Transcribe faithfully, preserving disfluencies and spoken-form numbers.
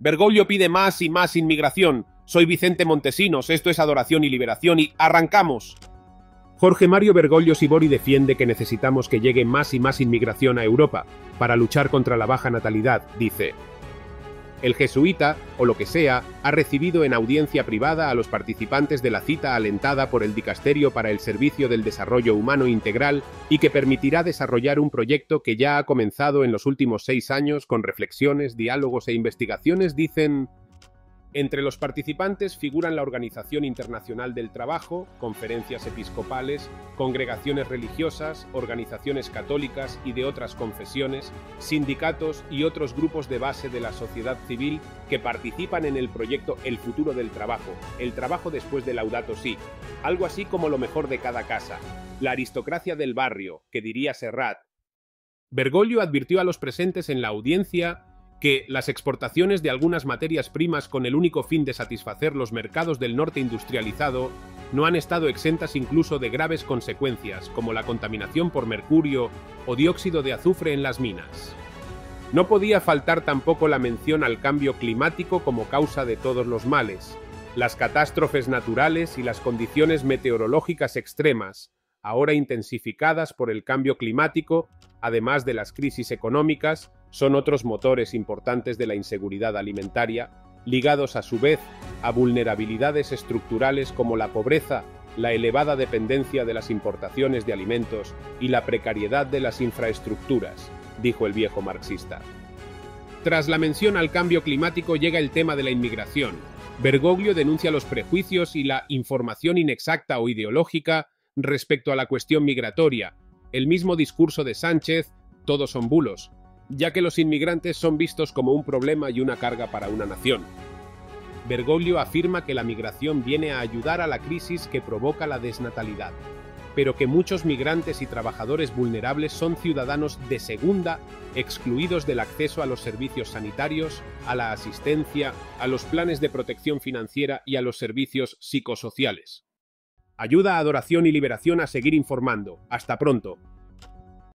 Bergoglio pide más y más inmigración. Soy Vicente Montesinos, esto es Adoración y Liberación y ¡arrancamos! Jorge Mario Bergoglio Sibori defiende que necesitamos que llegue más y más inmigración a Europa para luchar contra la baja natalidad, dice. El jesuita, o lo que sea, ha recibido en audiencia privada a los participantes de la cita alentada por el Dicasterio para el Servicio del Desarrollo Humano Integral y que permitirá desarrollar un proyecto que ya ha comenzado en los últimos seis años con reflexiones, diálogos e investigaciones, dicen. Entre los participantes figuran la Organización Internacional del Trabajo, conferencias episcopales, congregaciones religiosas, organizaciones católicas y de otras confesiones, sindicatos y otros grupos de base de la sociedad civil que participan en el proyecto El futuro del trabajo, el trabajo después de Laudato Si, algo así como lo mejor de cada casa, la aristocracia del barrio, que diría Serrat. Bergoglio advirtió a los presentes en la audiencia que las exportaciones de algunas materias primas con el único fin de satisfacer los mercados del norte industrializado no han estado exentas incluso de graves consecuencias, como la contaminación por mercurio o dióxido de azufre en las minas. No podía faltar tampoco la mención al cambio climático como causa de todos los males, las catástrofes naturales y las condiciones meteorológicas extremas, ahora intensificadas por el cambio climático, además de las crisis económicas, son otros motores importantes de la inseguridad alimentaria, ligados a su vez a vulnerabilidades estructurales como la pobreza, la elevada dependencia de las importaciones de alimentos y la precariedad de las infraestructuras, dijo el viejo marxista. Tras la mención al cambio climático llega el tema de la inmigración. Bergoglio denuncia los prejuicios y la información inexacta o ideológica respecto a la cuestión migratoria. El mismo discurso de Sánchez, todos son bulos, ya que los inmigrantes son vistos como un problema y una carga para una nación. Bergoglio afirma que la migración viene a ayudar a la crisis que provoca la desnatalidad, pero que muchos migrantes y trabajadores vulnerables son ciudadanos de segunda, excluidos del acceso a los servicios sanitarios, a la asistencia, a los planes de protección financiera y a los servicios psicosociales. Ayuda a Adoración y Liberación a seguir informando. Hasta pronto.